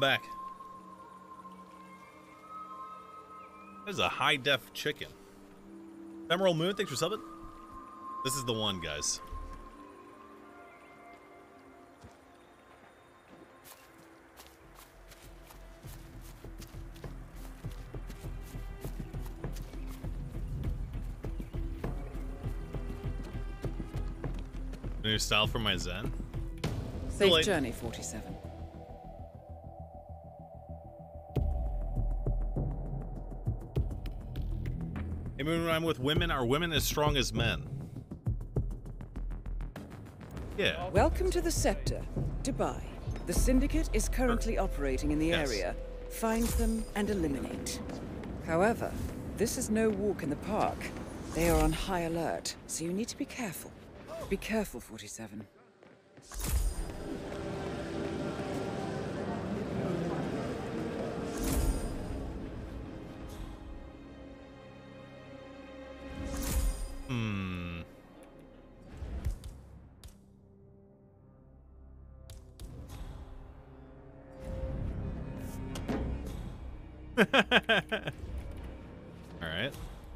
back. There's a high-def chicken. Emerald Moon, thanks for subbing. This is the one, guys. New style for my Zen. Safe journey, 47. Hey, when I'm with women, are women as strong as men? Yeah. Welcome to the Scepter, Dubai. The Syndicate is currently operating in the area. Find them and eliminate. However, this is no walk in the park. They are on high alert, so you need to be careful. Be careful, 47. All right.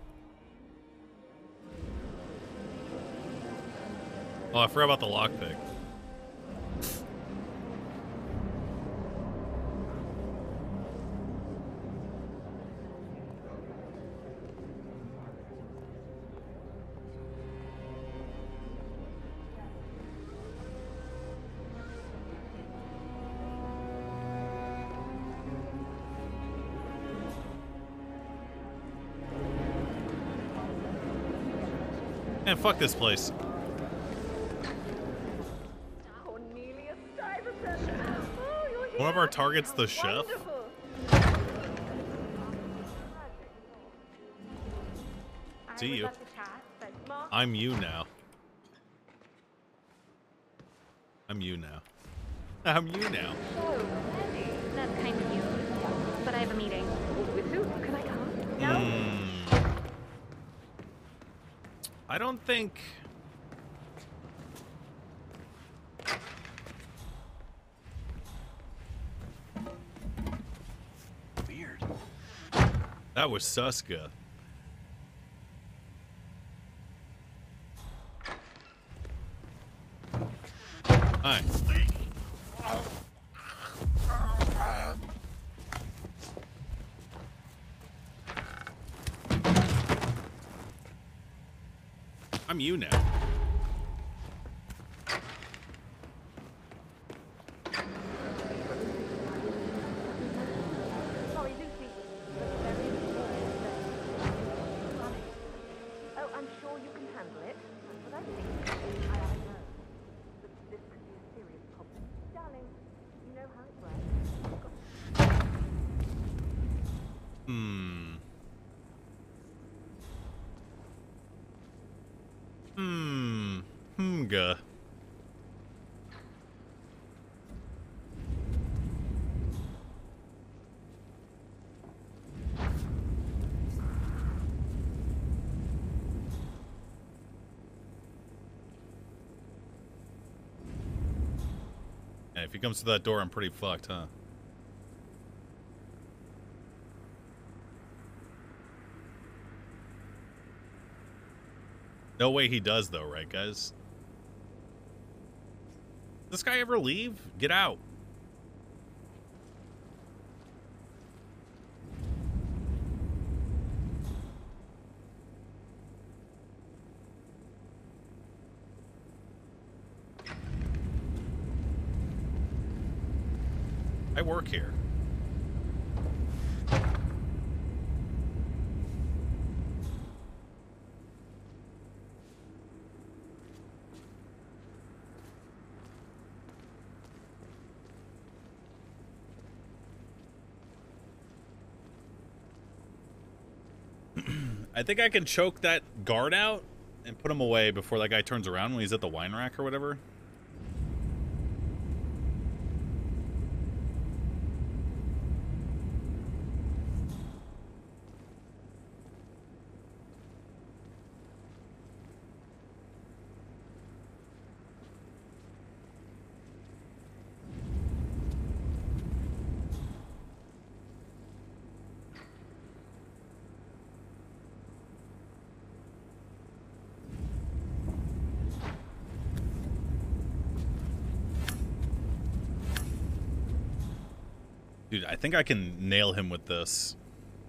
Oh, I forgot about the lockpick. Man, fuck this place. One of our targets, the chef. See you. I'm you now. I'm you now. I'm you now. That's kind of you. But I have a meeting. With who? Can I come? No? I don't think... Weird. That was Suska. Hi. I'm you now. Sorry, Lucy. Oh, I'm sure you can handle it. But I think I don't know. But this could be a serious problem. Darling, you know how it works. Humga. Yeah, if he comes to that door, I'm pretty fucked, huh? No way he does, though, right, guys? Does this guy ever leave? Get out. I work here. I think I can choke that guard out and put him away before that guy turns around when he's at the wine rack or whatever. Dude, I think I can nail him with this.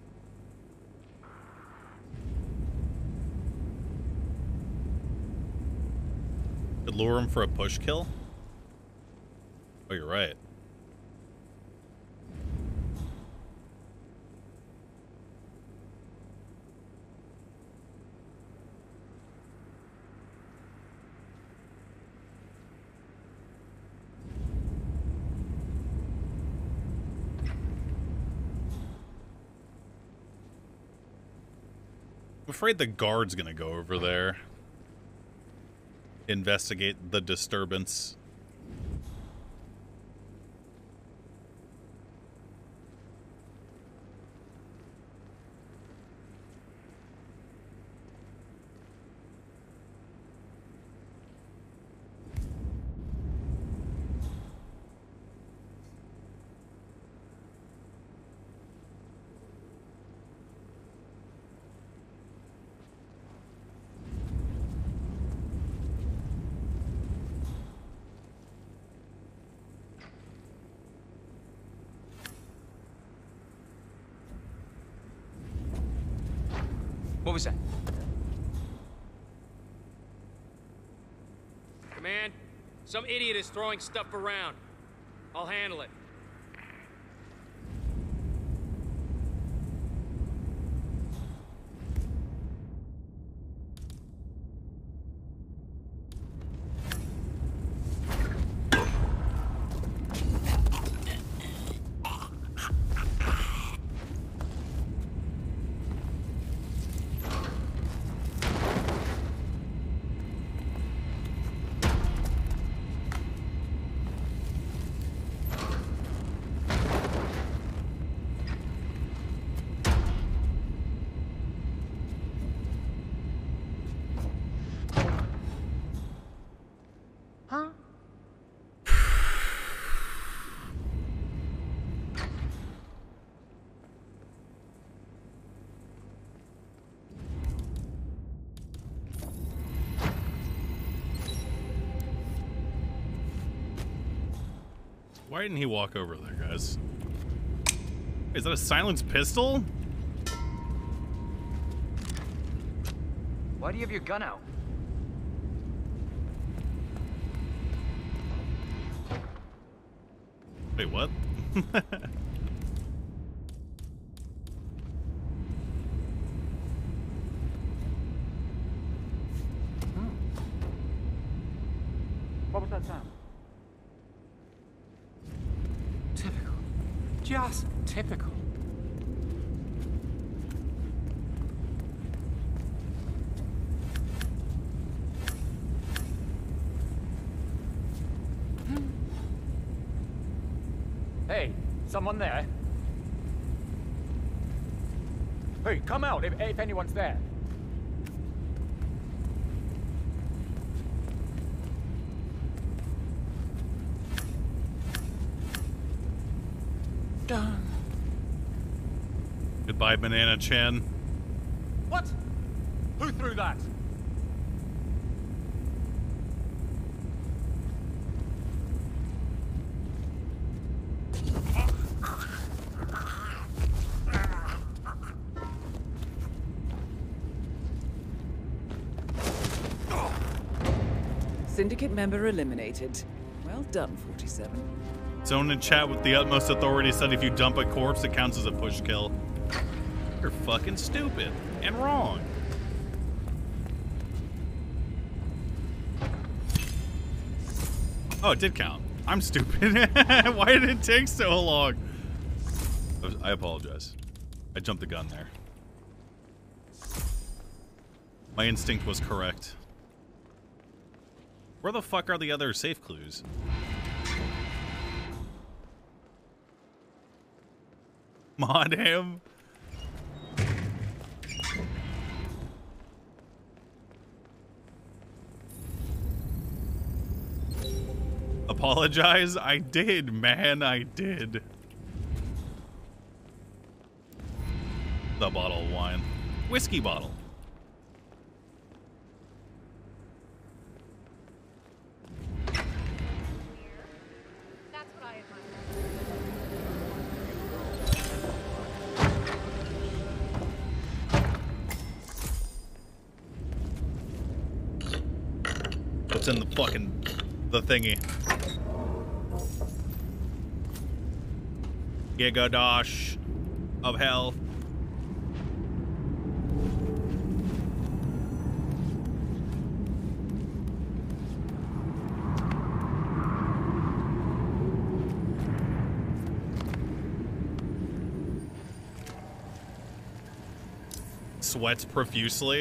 Could lure him for a push kill? Oh, you're right. I'm afraid the guard's gonna go over there. Investigate the disturbance. What was that? Command, some idiot is throwing stuff around. I'll handle it. Why didn't he walk over there, guys? Is that a silenced pistol? Why do you have your gun out? Wait, what? What was that sound? Typical. Just typical. Hey, someone there? Hey, come out if anyone's there. Done. Goodbye, Banana Chan. What? Who threw that? Syndicate member eliminated. Well done, 47. Zone in chat with the utmost authority said if you dump a corpse, it counts as a push kill. You're fucking stupid and wrong. Oh, it did count. I'm stupid. Why did it take so long? I apologize. I jumped the gun there. My instinct was correct. Where the fuck are the other safe clues? Mod him. Apologize? I did, man. I did. The bottle of wine. Whiskey bottle. That's what I admire. What's in the fucking the thingy? Gigadosh of hell. Sweats profusely.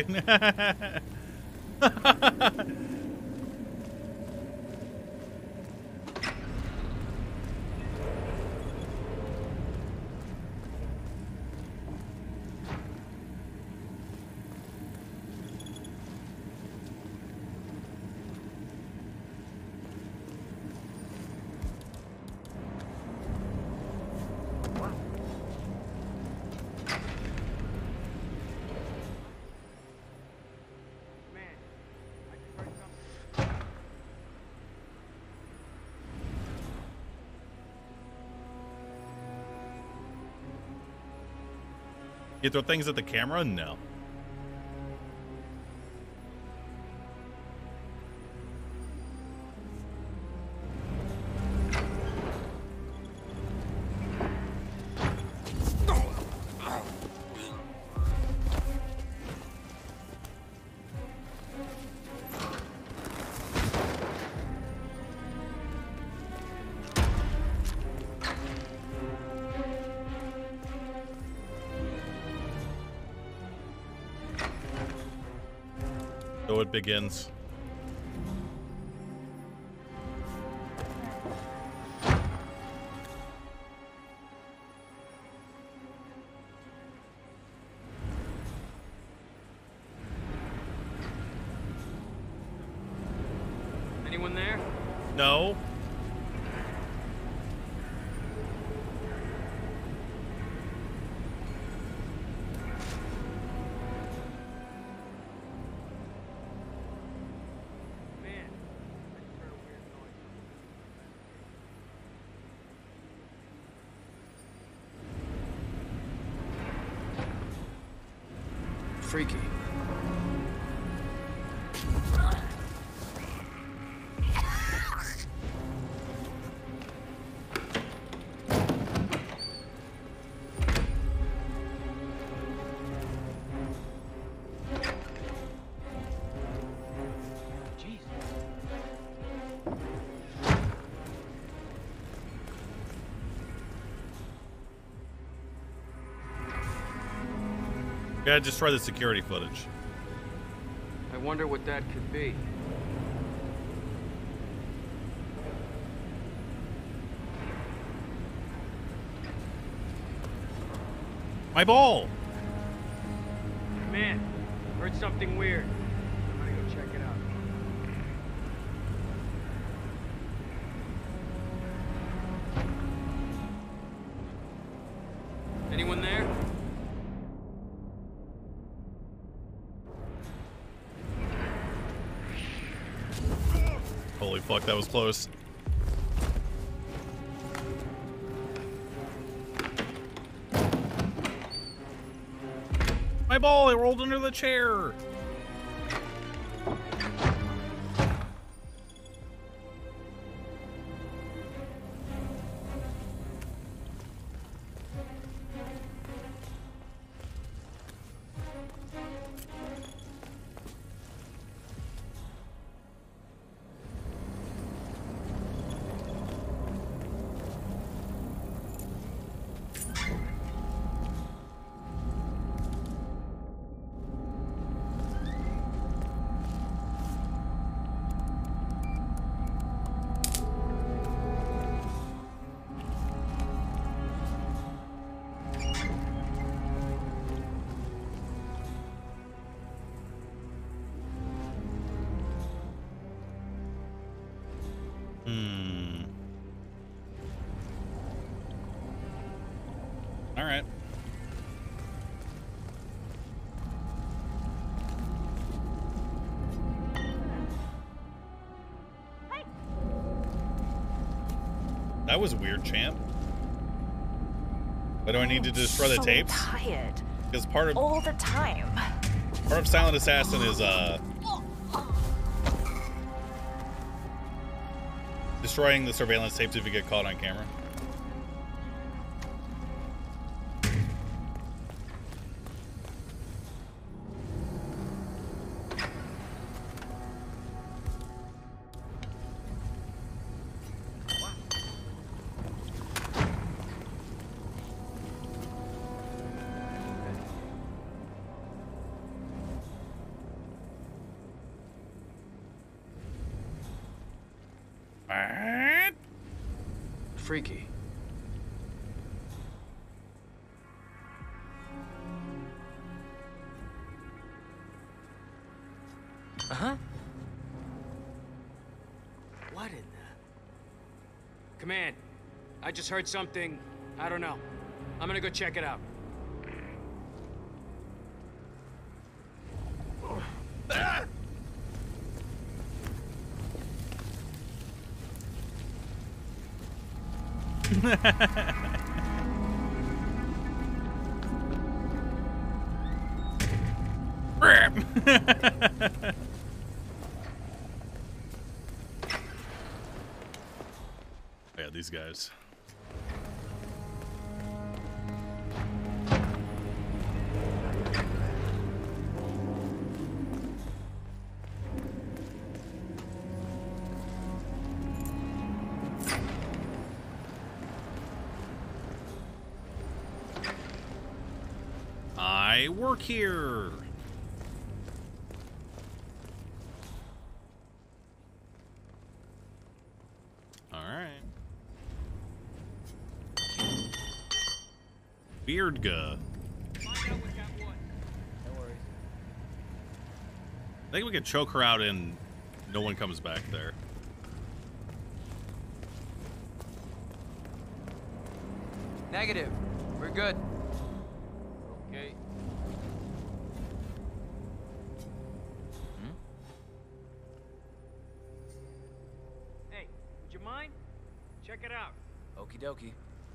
You throw things at the camera? No. So it begins. Anyone there? No. Freaky. Gotta destroy the security footage. I wonder what that could be. My ball! Man, heard something weird. I'm gonna go check it out. Anyone there? Holy fuck, that was close. My ball, it rolled under the chair. All right. That was weird, champ. Why do I need to destroy the tapes? Tired. Because part of all the time. Silent Assassin is Destroying the surveillance tapes if you get caught on camera. Freaky. Uh-huh. What in the... Command, I just heard something. I don't know. I'm gonna go check it out. Yeah, these guys. I work here. All right. Beard guh. I think we could choke her out and no one comes back there. Negative. We're good. Okay. Hey, would you mind? Check it out. Okie dokie.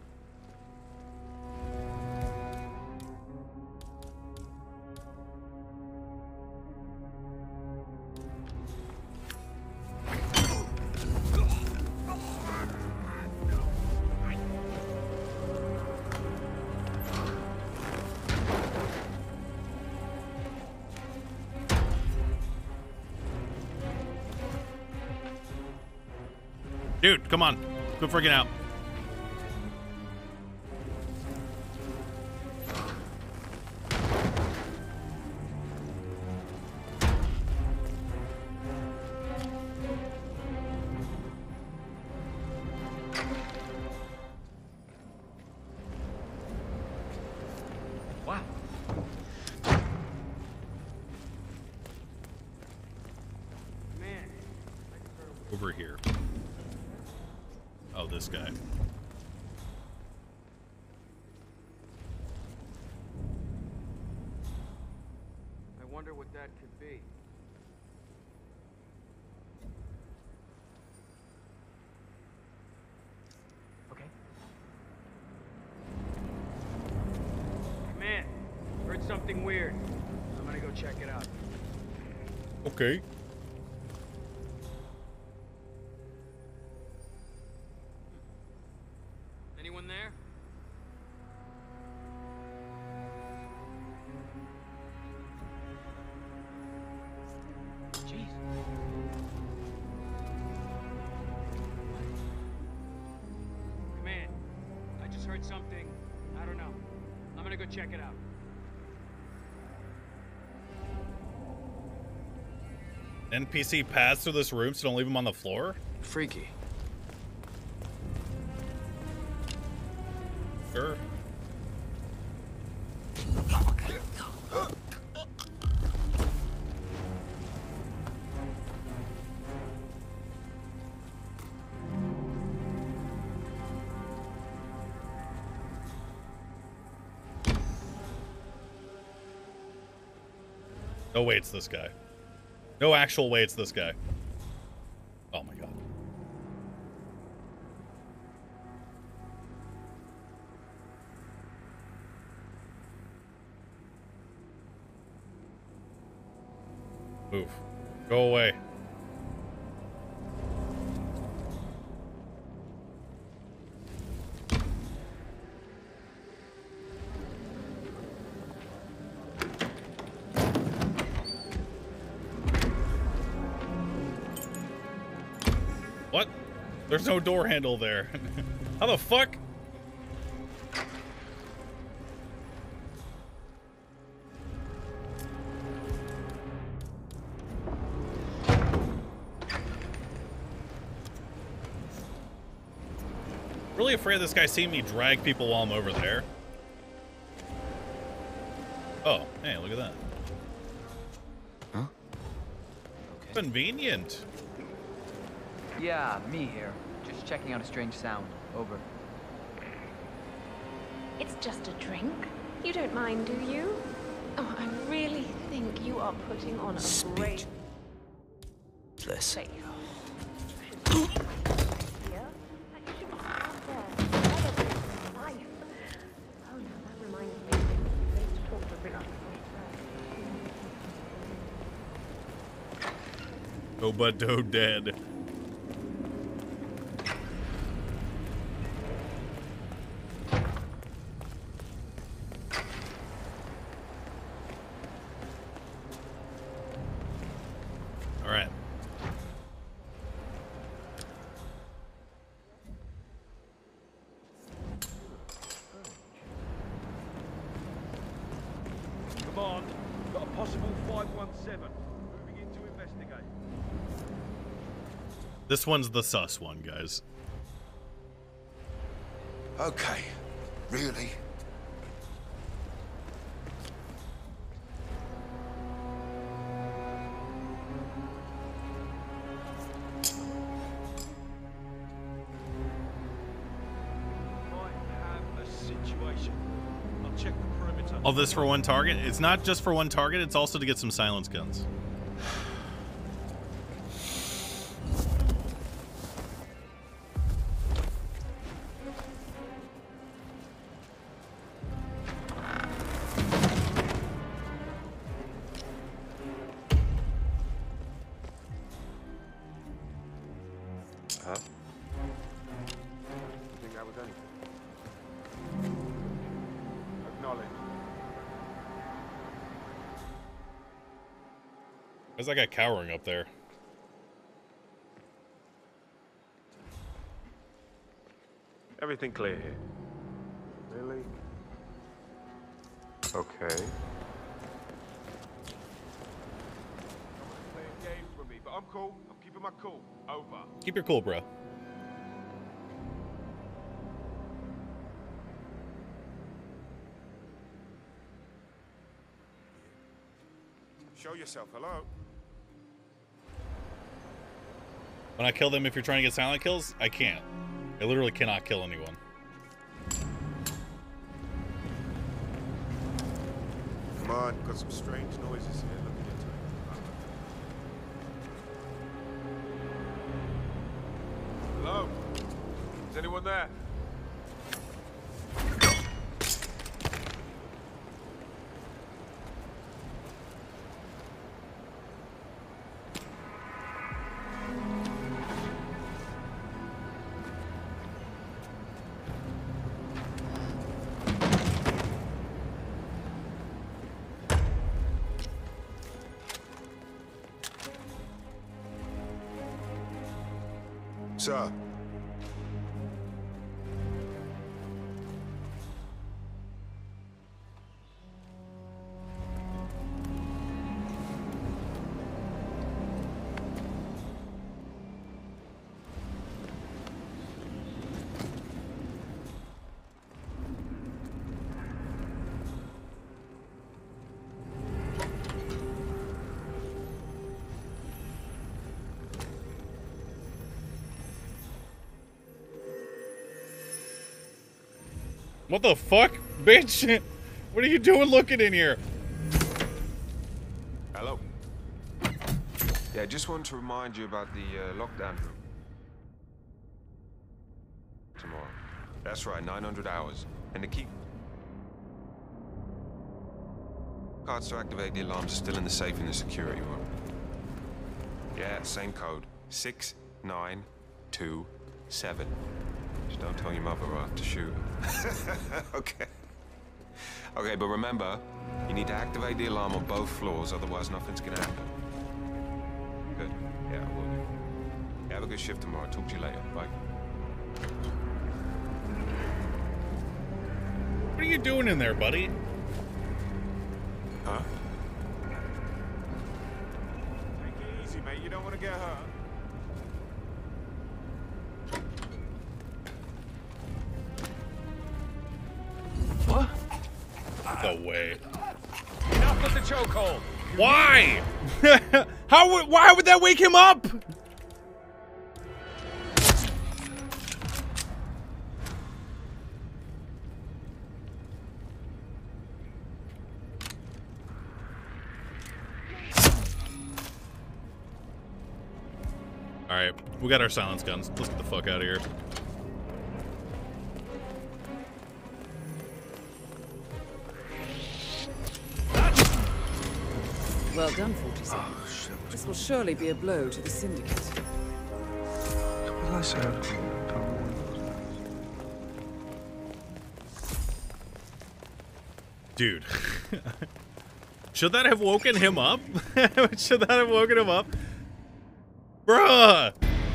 Dude, come on. Quit freaking out. Wow. Man, Over here. Oh, this guy. I wonder what that could be. Okay. Command, heard something weird. I'm gonna go check it out. Okay. Anyone there? Jeez. Command, I just heard something. I don't know. I'm gonna go check it out. NPC pass through this room, so don't leave him on the floor? Freaky. Sure. No way, it's this guy. No actual way, it's this guy. Oh my god. Move. Go away. What? There's no door handle there. How the fuck? Really afraid this guy seeing me drag people while I'm over there. Oh, hey, look at that. Huh? Okay. Convenient. Yeah, me here. Just checking out a strange sound. Over. It's just a drink. You don't mind, do you? Oh, I really think you are putting on a great Speechless. face. Here? Like, you should be out there. Celebrating life. Oh, no, that reminds me. We need to talk to Ricky first. Obado dead. All right. Command, got a possible 517. Moving in to investigate. This one's the sus one, guys. Okay. Really? Might have a situation. I'll check the perimeter. All this for one target? It's not just for one target, it's also to get some silence guns. Huh? I think that was anything. Acknowledge. Why's that guy cowering up there? Everything clear here. Really? Okay. Playing games with me, but I'm cool. I'm keeping my cool. Over. Keep your cool, bro. Show yourself. Hello. When I kill them, if you're trying to get silent kills, I can't. I literally cannot kill anyone. Come on, got some strange noises here. Looking into it. Hello? Is anyone there? Sir. What the fuck, bitch? What are you doing looking in here? Hello. Yeah, just wanted to remind you about the lockdown room. Tomorrow. That's right, 900 hours. And the key cards to activate the alarms are still in the safe in the security room. Yeah, same code. 6927. Just don't tell your mother or I'll have to shoot her. Okay. Okay, but remember, you need to activate the alarm on both floors, otherwise nothing's gonna happen. Good. Yeah, I will do. Yeah, have a good luck at shift tomorrow. Talk to you later. Bye. What are you doing in there, buddy? Huh? Take it easy, mate. You don't want to get hurt. What? No way. Enough with the chokehold. Why? Why would that wake him up? All right, we got our silence guns. Let's get the fuck out of here. Well done, 47. Oh, shit. This will surely be a blow to the Syndicate. What I said. Dude. Should that have woken him up? Should that have woken him up? Bruh!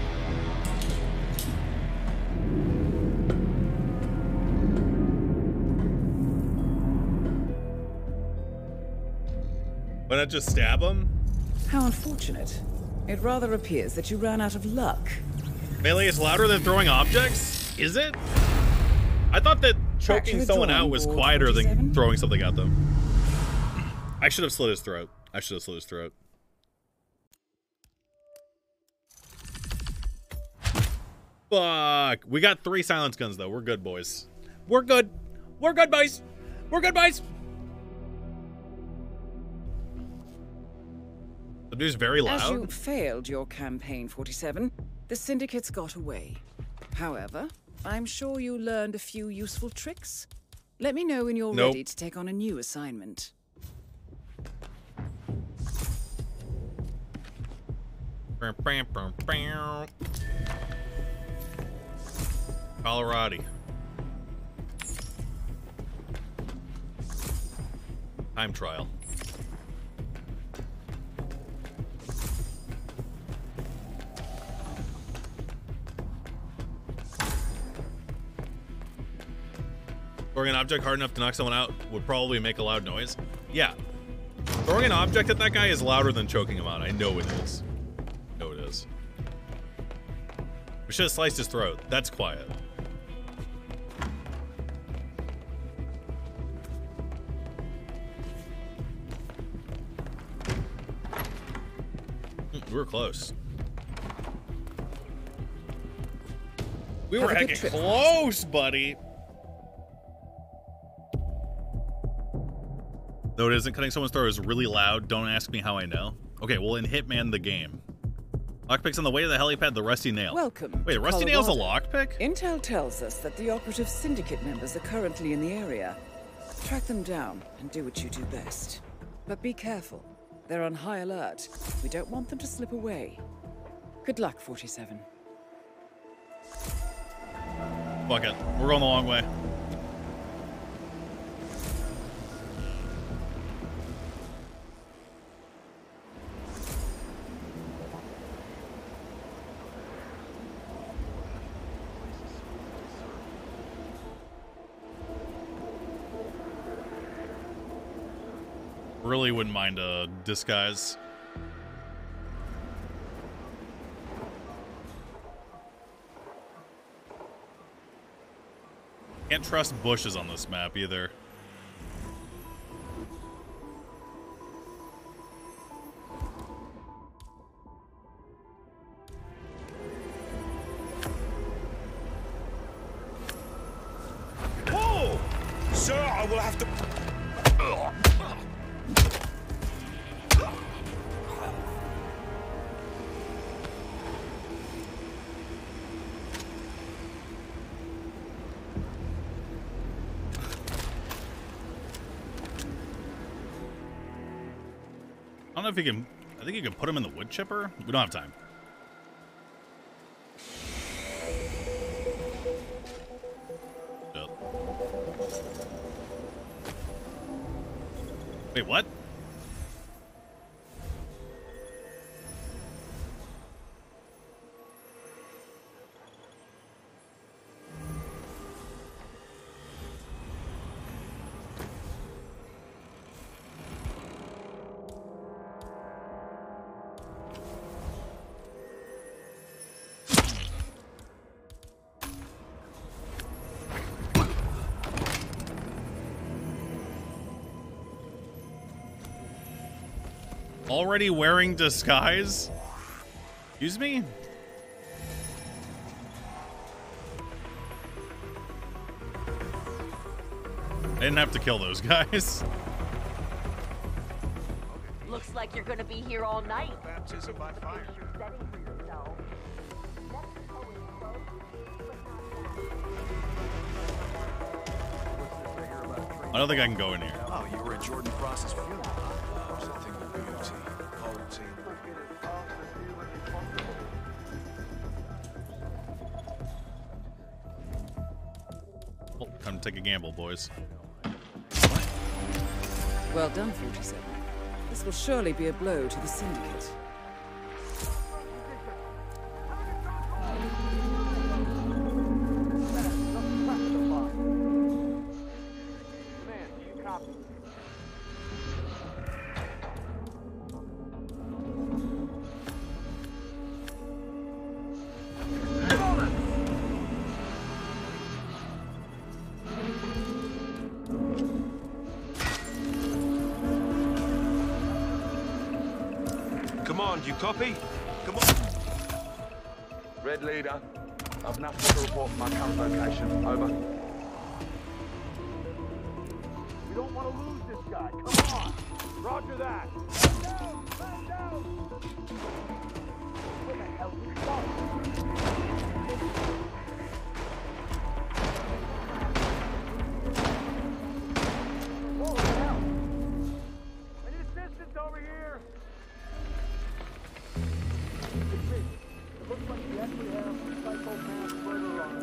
Why not just stab him? How unfortunate. It rather appears that you ran out of luck. Melee is louder than throwing objects? Is it? I thought that Back to choking the someone drawing out was board, quieter than 47. throwing something at them. I should have slit his throat. I should have slit his throat. Fuck. We got 3 silence guns, though. We're good, boys. We're good. We're good, boys. We're good, boys. The dude's very loud. As you failed your campaign, 47, the Syndicates got away. However, I'm sure you learned a few useful tricks. Let me know when you're Nope. ready to take on a new assignment. Colorado. Time trial. Throwing an object hard enough to knock someone out would probably make a loud noise. Yeah. Throwing an object at that guy is louder than choking him out. I know it is. I know it is. We should have sliced his throat. That's quiet. We were close. We were Have a good heckin' trip. close, buddy. No, it isn't. Cutting someone's throat is really loud. Don't ask me how I know. Okay, well, in Hitman the game. Lockpick's on the way to the helipad, the Rusty Nail. Welcome. Wait, to Rusty Nail's a Colorado. lockpick? Intel tells us that the operative Syndicate members are currently in the area. Track them down and do what you do best. But be careful. They're on high alert. We don't want them to slip away. Good luck, 47. Fuck it. We're going the long way. Really wouldn't mind a disguise. Can't trust bushes on this map either. Whoa! Sir, I will have to... I don't know if you can. I think you can put him in the wood chipper. We don't have time. Shit. Wait, what? Already wearing disguise? Excuse me? I didn't have to kill those guys. Looks like you're gonna be here all night. Baptism by fire. You're setting for yourself. Mexico is close, but not that. I don't think I can go in here. Oh, you were at Jordan Cross's funeral. Something with beauty. Whole team. Oh, time to take a gamble, boys. Well done, 47. This will surely be a blow to the Syndicate. Come on, you copy? Come on. Red Leader, I've nothing to report from my current location. Over. We don't want to lose this guy. Come on. Roger that. Where the hell did he go? Whoa, what the hell? I need assistance over here. It looks like we actually have a psychopath murderer on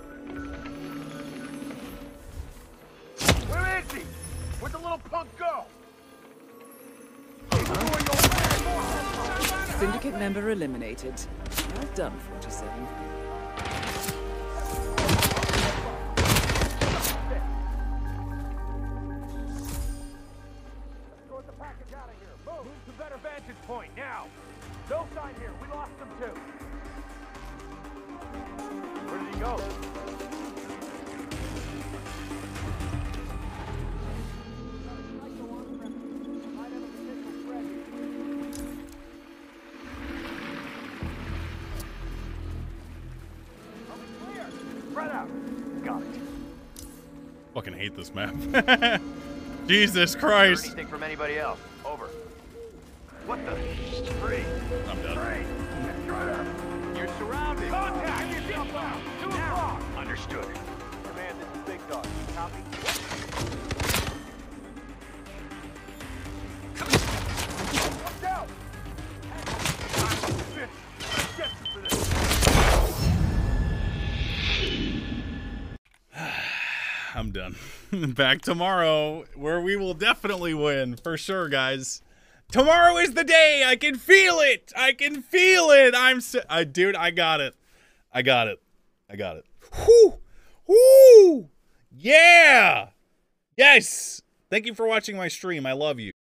hand. Where is he? Where'd the little punk go? Syndicate member eliminated. Well done, 47. Sort the package out of here. Move to better vantage point now. No sign here. We lost them too. Where did he go? Spread out. Got it. Fucking hate this map. Jesus Christ. Anything from anybody else? Over. What the? Free. I'm done. You're surrounded. Contact! Get yourself out! 2 o'clock! Understood. Command, this is Big Dog. Copy? Watch out! Get you for this. I'm done. Back tomorrow, where we will definitely win, for sure, guys. Tomorrow is the day. I can feel it. I can feel it. Dude, I got it. I got it. I got it. Whoo! Whoo! Yeah! Yes! Thank you for watching my stream. I love you.